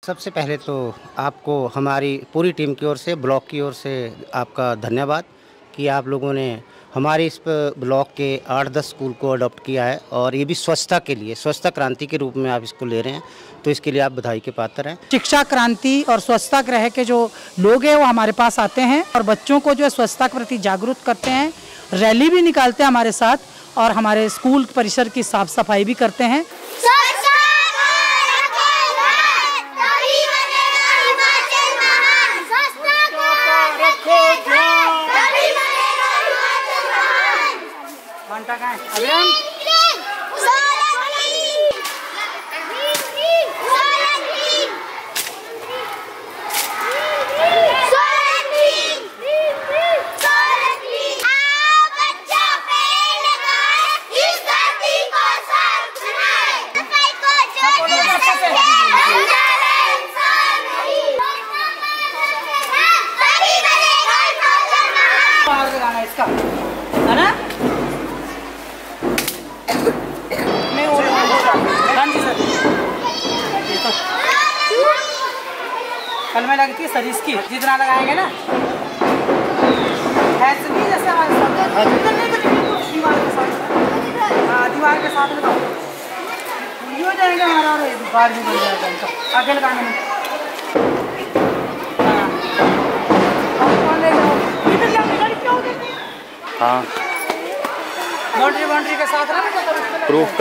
सबसे पहले तो आपको हमारी पूरी टीम की ओर से, ब्लॉक की ओर से आपका धन्यवाद कि आप लोगों ने हमारे इस ब्लॉक के 8-10 स्कूल को अडॉप्ट किया है और ये भी स्वच्छता के लिए, स्वच्छता क्रांति के रूप में आप इसको ले रहे हैं, तो इसके लिए आप बधाई के पात्र हैं। शिक्षा क्रांति और स्वच्छता ग्रह के जो लोग हैं वो हमारे पास आते हैं और बच्चों को जो है स्वच्छता के प्रति जागरूक करते हैं, रैली भी निकालते हैं हमारे साथ और हमारे स्कूल परिसर की साफ सफाई भी करते हैं। इसका है ना कल में लगती है सर इसकी जितना लगाएंगे ना ऐसे नहीं जैसे हमारे दीवार के साथ लगाओ ये हो जाएगा हमारा और बाहर भी बन जाएगा इनका आगे लगाने में। हाँ बाउंड्री के साथ प्रूफ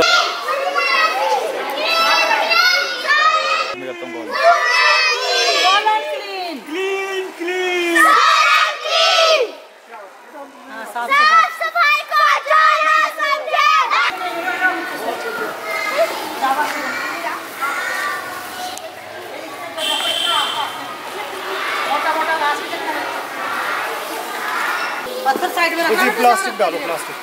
पत्थर साइड में रखना, प्लास्टिक डालो, प्लास्टिक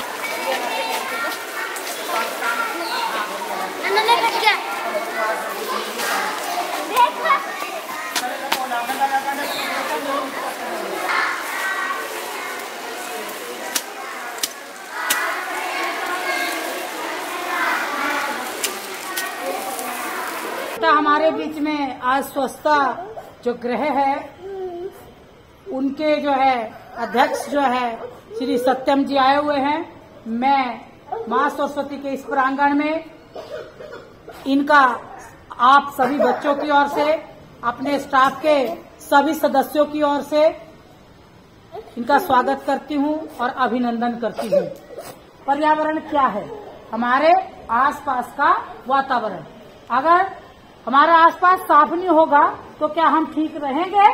हमारे बीच में आज स्वच्छता जो गृह है उनके जो है अध्यक्ष जो है श्री सत्यम जी आए हुए हैं। मैं मां सरस्वती के इस प्रांगण में इनका आप सभी बच्चों की ओर से, अपने स्टाफ के सभी सदस्यों की ओर से इनका स्वागत करती हूं और अभिनंदन करती हूं। पर्यावरण क्या है? हमारे आसपास का वातावरण। अगर हमारा आसपास साफ नहीं होगा तो क्या हम ठीक रहेंगे?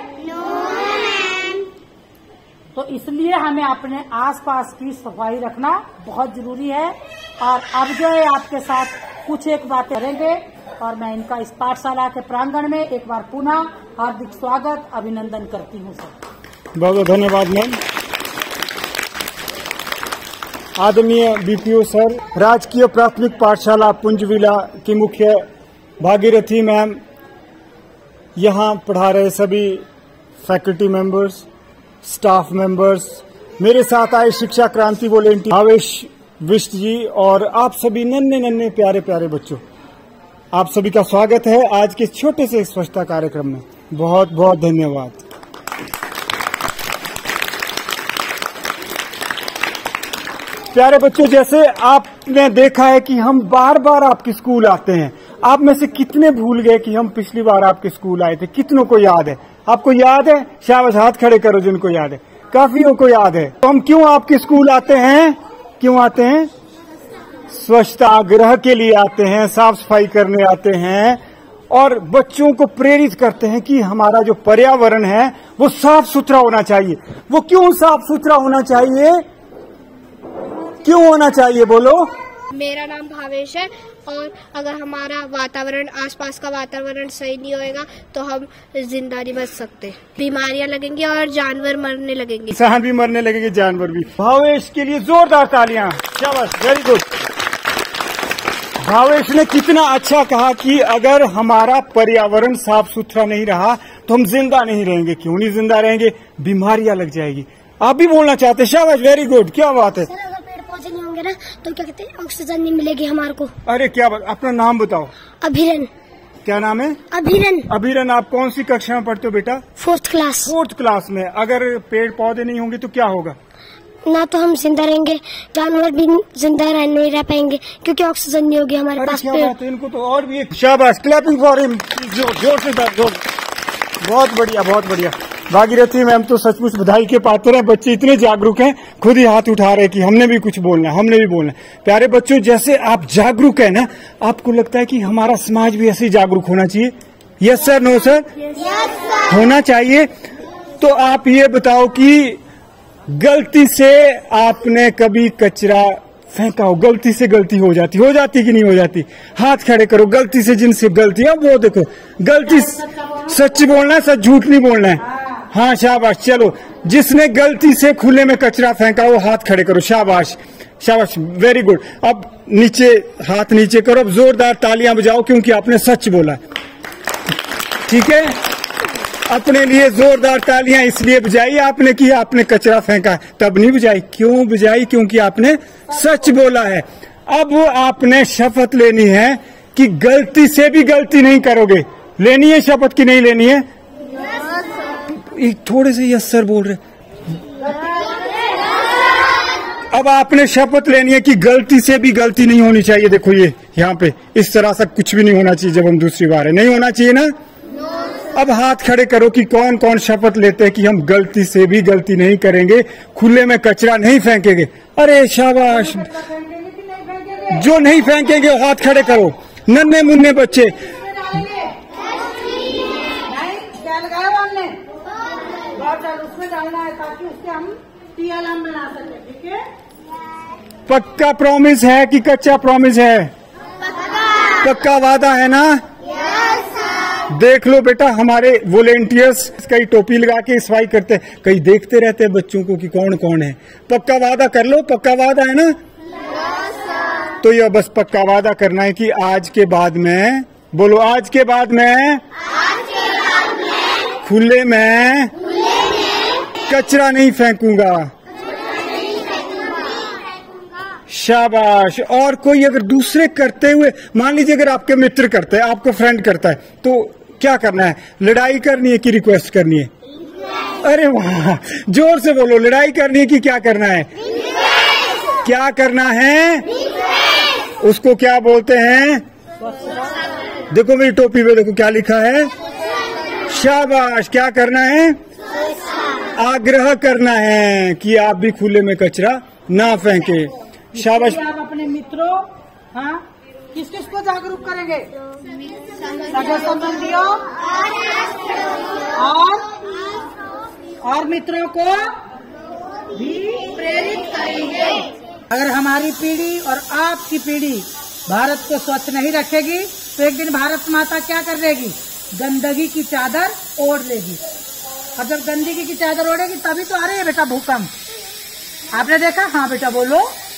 तो इसलिए हमें अपने आसपास की सफाई रखना बहुत जरूरी है। और अब जो है आपके साथ कुछ एक बातें करेंगे और मैं इनका इस पाठशाला के प्रांगण में एक बार पुनः हार्दिक स्वागत, अभिनंदन करती हूँ सर। बहुत बहुत धन्यवाद मैम। आदरणीय बीपीओ सर, राजकीय प्राथमिक पाठशाला पुंजविला की मुख्य भागीरथी मैम, यहाँ पढ़ा रहे सभी फैकल्टी मेंबर्स, स्टाफ मेंबर्स, मेरे साथ आए शिक्षा क्रांति वॉलेंटियर भावेश विष्ट जी और आप सभी नन्हे नन्हे प्यारे प्यारे बच्चों, आप सभी का स्वागत है आज के छोटे से स्वच्छता कार्यक्रम में। बहुत बहुत धन्यवाद। प्यारे बच्चों, जैसे आपने देखा है कि हम बार बार आपके स्कूल आते हैं, आप में से कितने भूल गए कि हम पिछली बार आपके स्कूल आए थे? कितनों को याद है? आपको याद है? शाबाश, हाथ खड़े करो जिनको याद है। काफियों को याद है। तो हम क्यों आपके स्कूल आते हैं? क्यों आते हैं? स्वच्छता गृह के लिए आते हैं, साफ सफाई करने आते हैं और बच्चों को प्रेरित करते हैं कि हमारा जो पर्यावरण है वो साफ सुथरा होना चाहिए। वो क्यों साफ सुथरा होना चाहिए? क्यों होना चाहिए? बोलो। मेरा नाम भावेश है और अगर हमारा वातावरण, आसपास का वातावरण सही नहीं होएगा तो हम जिंदा नहीं बच सकते। बीमारियां लगेंगी और जानवर मरने लगेंगे, इंसान भी मरने लगेंगे, जानवर भी। भावेश के लिए जोरदार तालियां। शाबाश, वेरी गुड। भावेश ने कितना अच्छा कहा कि अगर हमारा पर्यावरण साफ सुथरा नहीं रहा तो हम जिंदा नहीं रहेंगे। क्यों नहीं जिंदा रहेंगे? बीमारियां लग जाएगी। आप भी बोलना चाहते? शाबाश, वेरी गुड, क्या बात है। नहीं होंगे ना तो क्या कहते हैं, ऑक्सीजन नहीं मिलेगी हमारे को। अरे क्या बात। अपना नाम बताओ। अभिरन। क्या नाम है? अभिरन। अभिरन, आप कौन सी कक्षा में पढ़ते हो बेटा? 4th class. 4th क्लास में। अगर पेड़ पौधे नहीं होंगे तो क्या होगा? ना तो हम जिंदा रहेंगे, जानवर भी जिंदा नहीं रह पाएंगे क्योंकि ऑक्सीजन नहीं होगी हमारे पास। क्या बात है, इनको तो और भी एक शाबाश, क्लैपिंग फॉर हिम, जोर से जोर। बहुत बढ़िया, बहुत बढ़िया। भागीरथी मैम तो सचमुच बधाई के पात्र हैं। बच्चे इतने जागरूक हैं, खुद ही हाथ उठा रहे हैं कि हमने भी कुछ बोलना है, हमने भी बोलना है। प्यारे बच्चों, जैसे आप जागरूक है ना, आपको लगता है कि हमारा समाज भी ऐसे जागरूक होना चाहिए? Yes sir, no sir? होना चाहिए। तो आप ये बताओ कि गलती से आपने कभी कचरा फेंका हो? गलती से गलती हो जाती कि नहीं हो जाती? हाथ खड़े करो। गलती से जिनसे गलती है वो देखो, गलती सच बोलना है, सच झूठ नहीं बोलना है। हाँ शाबाश। चलो, जिसने गलती से खुले में कचरा फेंका वो हाथ खड़े करो। शाबाश शाबाश, वेरी गुड। अब नीचे, हाथ नीचे करो। अब जोरदार तालियां बजाओ क्योंकि आपने सच बोला। ठीक है, अपने लिए जोरदार तालियां इसलिए बजाई आपने कि आपने कचरा फेंका, तब नहीं बजाई। क्यों बजाई? क्योंकि आपने सच बोला है। अब आपने शपथ लेनी है कि गलती से भी गलती नहीं करोगे। लेनी है शपथ की नहीं लेनी है? थोड़े से यस सर बोल रहे। अब आपने शपथ लेनी है कि गलती से भी गलती नहीं होनी चाहिए। देखो ये यहाँ पे इस तरह से कुछ भी नहीं होना चाहिए। जब हम दूसरी बार है, नहीं होना चाहिए ना? अब हाथ खड़े करो कि कौन कौन शपथ लेते हैं कि हम गलती से भी गलती नहीं करेंगे, खुले में कचरा नहीं फेंकेंगे। अरे शाबाश, जो नहीं फेंकेंगे हाथ खड़े करो। नन्हे मुन्ने बच्चे, उसमें डालना है ताकि उससे हम टीएलएम बना सके। ठीक है, पक्का प्रॉमिस है कि कच्चा प्रॉमिस है? पक्का वादा है ना? देख लो बेटा, हमारे वॉलेंटियर्स कई टोपी लगा के सफाई करते हैं, कई देखते रहते हैं बच्चों को कि कौन कौन है। पक्का वादा कर लो। पक्का वादा है ना? तो यह बस पक्का वादा करना है कि आज के बाद में, बोलो, आज के बाद में खुले में कचरा नहीं फेंकूंगा। शाबाश। और कोई अगर दूसरे करते हुए, मान लीजिए अगर आपके मित्र करते हैं, आपको फ्रेंड करता है, तो क्या करना है? लड़ाई करनी है कि रिक्वेस्ट करनी है? अरे वाह, जोर से बोलो। लड़ाई करनी है कि क्या करना है? क्या करना है? उसको क्या बोलते हैं? देखो मेरी टोपी पे देखो क्या लिखा है। शाबाश। क्या करना है? आग्रह करना है कि आप भी खुले में कचरा ना फेंके। शाबाश। आप अपने मित्रों, हाँ, किस किस को जागरूक करेंगे? सगे संबंधियों और मित्रों को भी प्रेरित करेंगे। अगर हमारी पीढ़ी और आपकी पीढ़ी भारत को स्वच्छ नहीं रखेगी तो एक दिन भारत माता क्या कर देगी? गंदगी की चादर ओढ़ लेगी। और जब गंदगी की चादर ओढ़ेगी तभी तो आ रही है बेटा भूकंप। आपने देखा? हाँ बेटा बोलो।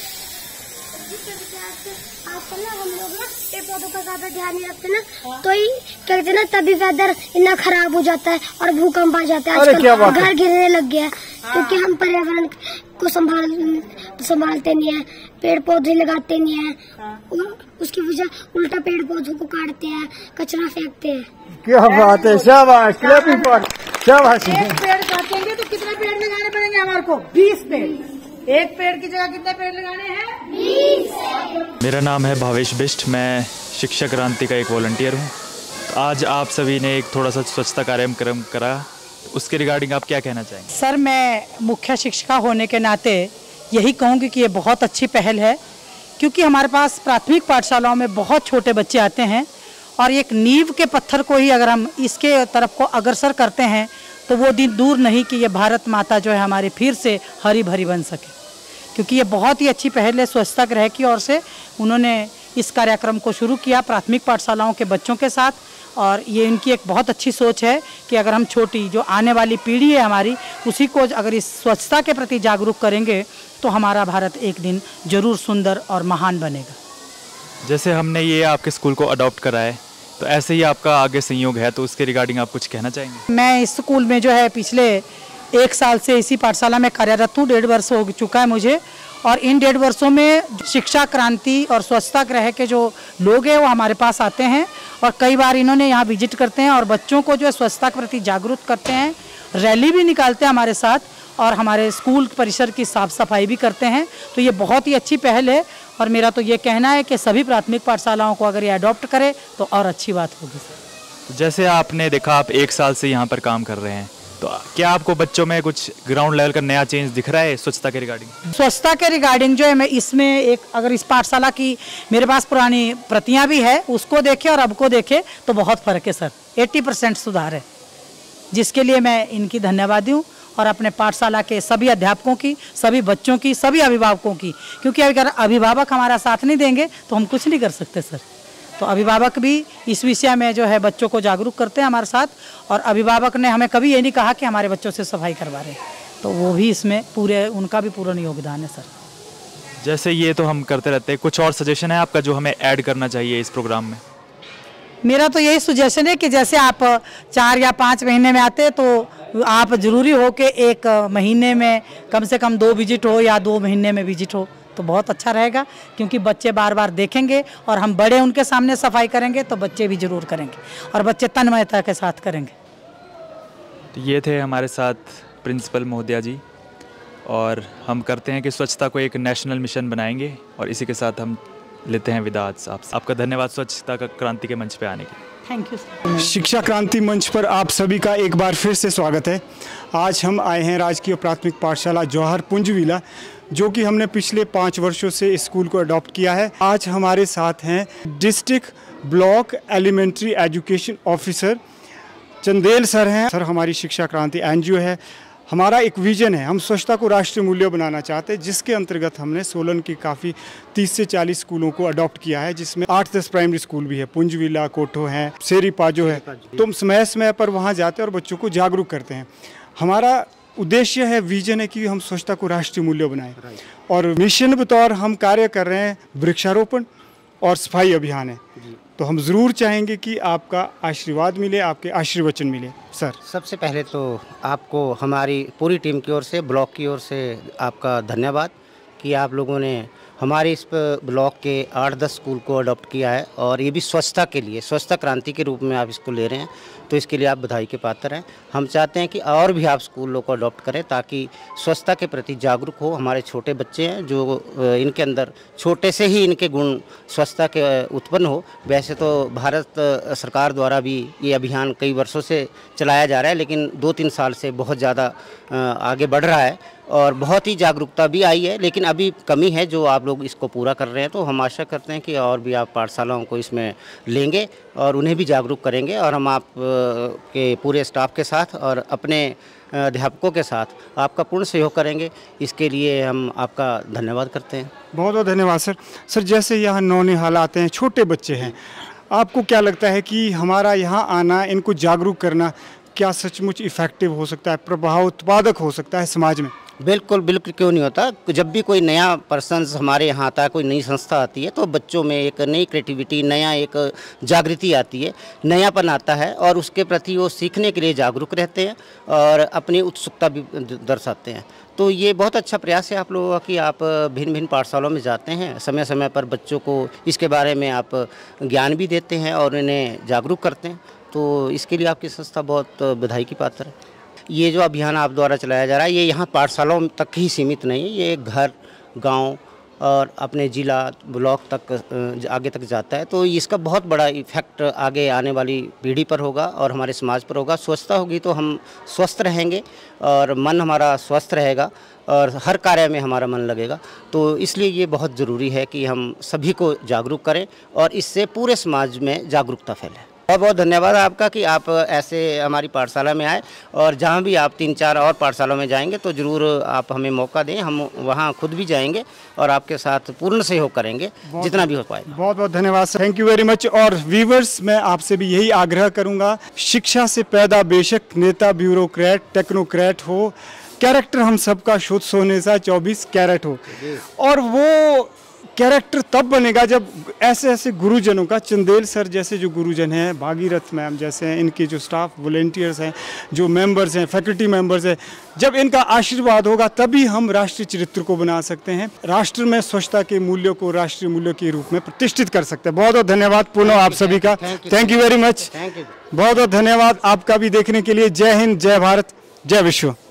आजकल ना हम लोग ना पेड़ पौधों का ज्यादा ध्यान नहीं रखते ना, तो ही क्या कहते ना, तभी वेदर इतना खराब हो जाता है और भूकंप आ जाता है। आजकल घर गिरने लग गया है क्योंकि हम पर्यावरण को संभालते नहीं है, पेड़ पौधे लगाते नहीं है। उसकी वजह उल्टा पेड़ पौधों को काटते हैं, कचरा फेंकते हैं। क्या बात है, शाबाश, क्लैपिंग फॉर, शाबाश। एक पेड़ काटेंगे तो कितने पेड़ लगाने पड़ेंगे हमारे को? 20 पेड़। एक पेड़ की जगह कितने पेड़ लगाने हैं? 20। मेरा नाम है भावेश बिष्ट, मैं शिक्षा क्रांति का एक वॉलंटियर हूँ। तो आज आप सभी ने एक थोड़ा सा स्वच्छता कार्यक्रम करा, उसके रिगार्डिंग आप क्या कहना चाहेंगे? सर, मैं मुख्य शिक्षिका होने के नाते यही कहूँगी कि ये बहुत अच्छी पहल है, क्योंकि हमारे पास प्राथमिक पाठशालाओं में बहुत छोटे बच्चे आते हैं और एक नींव के पत्थर को ही अगर हम इसके तरफ को अग्रसर करते हैं तो वो दिन दूर नहीं कि ये भारत माता जो है हमारी फिर से हरी भरी बन सके। क्योंकि ये बहुत ही अच्छी पहल है स्वच्छता गृह की ओर से। उन्होंने इस कार्यक्रम को शुरू किया प्राथमिक पाठशालाओं के बच्चों के साथ, और ये इनकी एक बहुत अच्छी सोच है कि अगर हम छोटी जो आने वाली पीढ़ी है हमारी, उसी को अगर इस स्वच्छता के प्रति जागरूक करेंगे तो हमारा भारत एक दिन जरूर सुंदर और महान बनेगा। जैसे हमने ये आपके स्कूल को अडॉप्ट करा है, तो ऐसे ही आपका आगे संयोग है, तो उसके रिगार्डिंग आप कुछ कहना चाहेंगे? मैं इस स्कूल में जो है पिछले 1 साल से इसी पाठशाला में कार्यरत हूँ। 1.5 वर्ष हो चुका है मुझे, और इन 1.5 वर्षों में शिक्षा क्रांति और स्वच्छता ग्रह के जो लोग हैं वो हमारे पास आते हैं और कई बार इन्होंने यहाँ विजिट करते हैं और बच्चों को जो है स्वच्छता के प्रति जागरूक करते हैं। रैली भी निकालते हैं हमारे साथ और हमारे स्कूल परिसर की साफ सफाई भी करते हैं। तो ये बहुत ही अच्छी पहल है और मेरा तो ये कहना है कि सभी प्राथमिक पाठशालाओं को अगर ये अडॉप्ट करे तो और अच्छी बात होगी। तो जैसे आपने देखा, आप 1 साल से यहाँ पर काम कर रहे हैं, तो क्या आपको बच्चों में कुछ ग्राउंड लेवल का नया चेंज दिख रहा है स्वच्छता के रिगार्डिंग? स्वच्छता के रिगार्डिंग जो है मैं इसमें एक अगर इस पाठशाला की मेरे पास पुरानी प्रतियां भी है, उसको देखे और अब को देखे तो बहुत फ़र्क है सर। 80% सुधार है, जिसके लिए मैं इनकी धन्यवादी हूँ और अपने पाठशाला के सभी अध्यापकों की, सभी बच्चों की, सभी अभिभावकों की, क्योंकि अगर अभिभावक हमारा साथ नहीं देंगे तो हम कुछ नहीं कर सकते सर। तो अभिभावक भी इस विषय में जो है बच्चों को जागरूक करते हैं हमारे साथ और अभिभावक ने हमें कभी ये नहीं कहा कि हमारे बच्चों से सफाई करवा रहे, तो वो भी इसमें पूरे उनका भी पूर्ण योगदान है सर। जैसे ये तो हम करते रहते हैं, कुछ और सजेशन है आपका जो हमें ऐड करना चाहिए इस प्रोग्राम में? मेरा तो यही सजेशन है कि जैसे आप 4 या 5 महीने में आते तो आप ज़रूरी हो कि 1 महीने में कम से कम 2 विजिट हो या 2 महीने में विजिट हो तो बहुत अच्छा रहेगा, क्योंकि बच्चे बार बार देखेंगे और हम बड़े उनके सामने सफाई करेंगे तो बच्चे भी ज़रूर करेंगे और बच्चे तन्मयता के साथ करेंगे। तो ये थे हमारे साथ प्रिंसिपल महोदया जी और हम करते हैं कि स्वच्छता को एक नेशनल मिशन बनाएंगे और इसी के साथ हम लेते हैं विदा आज आपसे। आपका धन्यवाद स्वच्छता का क्रांति के मंच पे आने के लिए। Thank you sir. Shiksha Kranti मंच पर आप सभी का एक बार फिर से स्वागत है। आज हम आए हैं राजकीय प्राथमिक पाठशाला जौहर पुंजविला, जो कि हमने पिछले 5 वर्षों से इस स्कूल को अडॉप्ट किया है। आज हमारे साथ हैं district block elementary education officer Chandel sir हैं। सर, हमारी शिक्षा क्रांति एनजीओ है, हमारा एक विजन है, हम स्वच्छता को राष्ट्रीय मूल्य बनाना चाहते हैं, जिसके अंतर्गत हमने सोलन की काफ़ी 30 से 40 स्कूलों को अडॉप्ट किया है, जिसमें 8-10 प्राइमरी स्कूल भी है, पुंजविला, कोठो है, सेरी पाजो है। तो हम समय समय पर वहाँ जाते हैं और बच्चों को जागरूक करते हैं। हमारा उद्देश्य है, विजन है कि हम स्वच्छता को राष्ट्रीय मूल्य बनाएं और मिशन बतौर हम कार्य कर रहे हैं वृक्षारोपण और सफाई अभियान है। तो हम ज़रूर चाहेंगे कि आपका आशीर्वाद मिले, आपके आशीर्वचन मिले। सर, सबसे पहले तो आपको हमारी पूरी टीम की ओर से, ब्लॉक की ओर से आपका धन्यवाद कि आप लोगों ने हमारे इस ब्लॉक के 8-10 स्कूल को अडॉप्ट किया है और ये भी स्वच्छता के लिए, स्वच्छता क्रांति के रूप में आप इसको ले रहे हैं, तो इसके लिए आप बधाई के पात्र हैं। हम चाहते हैं कि और भी आप स्कूलों को अडॉप्ट करें ताकि स्वच्छता के प्रति जागरूक हो। हमारे छोटे बच्चे हैं जो इनके अंदर छोटे से ही इनके गुण स्वच्छता के उत्पन्न हो। वैसे तो भारत सरकार द्वारा भी ये अभियान कई वर्षों से चलाया जा रहा है, लेकिन 2-3 साल से बहुत ज़्यादा आगे बढ़ रहा है और बहुत ही जागरूकता भी आई है, लेकिन अभी कमी है जो आप लोग इसको पूरा कर रहे हैं। तो हम आशा करते हैं कि और भी आप पाठशालाओं को इसमें लेंगे और उन्हें भी जागरूक करेंगे और हम आप के पूरे स्टाफ के साथ और अपने अध्यापकों के साथ आपका पूर्ण सहयोग करेंगे। इसके लिए हम आपका धन्यवाद करते हैं। बहुत बहुत धन्यवाद सर। सर, जैसे यहाँ नौनिहाल आते हैं, छोटे बच्चे हैं, आपको क्या लगता है कि हमारा यहाँ आना, इनको जागरूक करना क्या सचमुच इफ़ेक्टिव हो सकता है, प्रभाव उत्पादक हो सकता है समाज में? बिल्कुल बिल्कुल, क्यों नहीं होता। जब भी कोई नया पर्सन हमारे यहाँ आता है, कोई नई संस्था आती है, तो बच्चों में एक नई क्रिएटिविटी, नया एक जागृति आती है, नयापन आता है और उसके प्रति वो सीखने के लिए जागरूक रहते हैं और अपनी उत्सुकता भी दर्शाते हैं। तो ये बहुत अच्छा प्रयास है आप लोगों का कि आप भिन्न भिन्न पाठशालाओं में जाते हैं, समय समय पर बच्चों को इसके बारे में आप ज्ञान भी देते हैं और उन्हें जागरूक करते हैं। तो इसके लिए आपकी संस्था बहुत बधाई की पात्र है। ये जो अभियान आप द्वारा चलाया जा रहा है, ये यहाँ पाठशालाओं तक ही सीमित नहीं है, ये घर, गांव और अपने ज़िला, ब्लॉक तक आगे तक जाता है। तो इसका बहुत बड़ा इफेक्ट आगे आने वाली पीढ़ी पर होगा और हमारे समाज पर होगा। स्वच्छता होगी तो हम स्वस्थ रहेंगे और मन हमारा स्वस्थ रहेगा और हर कार्य में हमारा मन लगेगा। तो इसलिए ये बहुत ज़रूरी है कि हम सभी को जागरूक करें और इससे पूरे समाज में जागरूकता फैले। बहुत बहुत धन्यवाद आपका कि आप ऐसे हमारी पाठशाला में आए और जहाँ भी आप 3-4 और पाठशालाओं में जाएंगे तो ज़रूर आप हमें मौका दें, हम वहाँ खुद भी जाएंगे और आपके साथ पूर्ण सहयोग करेंगे जितना भी हो पाए। बहुत बहुत धन्यवाद sir, thank you very much. और व्यूवर्स, मैं आपसे भी यही आग्रह करूँगा, शिक्षा से पैदा बेशक नेता, ब्यूरोक्रेट, टेक्नोक्रेट हो, कैरेक्टर हम सबका शुद्ध सोने सा 24 कैरेट हो और वो कैरेक्टर तब बनेगा जब ऐसे ऐसे गुरुजनों का, चंदेल सर जैसे जो गुरुजन हैं, भागीरथ मैम जैसे हैं, इनके जो स्टाफ वॉलेंटियर्स हैं, जो मेंबर्स हैं, फैकल्टी मेंबर्स हैं, जब इनका आशीर्वाद होगा तभी हम राष्ट्रीय चरित्र को बना सकते हैं, राष्ट्र में स्वच्छता के मूल्यों को राष्ट्रीय मूल्यों के रूप में प्रतिष्ठित कर सकते हैं। बहुत बहुत धन्यवाद पुनः आप सभी का, थैंक यू वेरी मच, बहुत बहुत धन्यवाद आपका भी देखने के लिए। जय हिंद, जय भारत, जय विश्व।